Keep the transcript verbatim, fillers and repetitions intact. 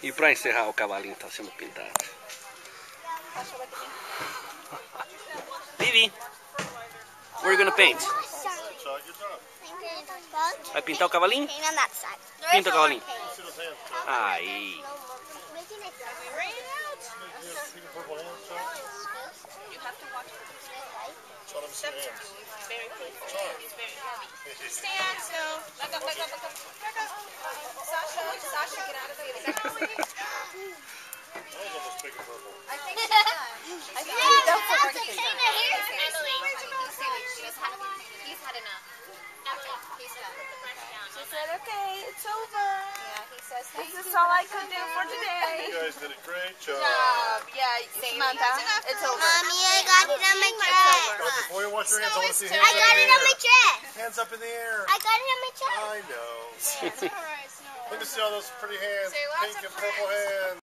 E pra encerrar, o cavalinho tá sendo pintado. Vivi, what are you gonna paint? Vai pintar o cavalinho? Pinta o cavalinho. Aí. Stand, so back up, back up, back up, back up. Sasha, Sasha, get out of the way. I think she's done. I think she's done for her. He's had enough. He's done. She said, okay, it's over. Yeah, he says, this is all I could do for today. You guys did a great job. Job. Yeah, Samantha, it's over. Mommy, I got it on my dress. Oh, before you wash your hands, I want to see hands I up got in it the on my air. dress. Hands up in the air. I got it on my dress. I know. Yeah, it's all right, it's all right. Let me see all those pretty hands, Say lots pink of and purple friends. hands.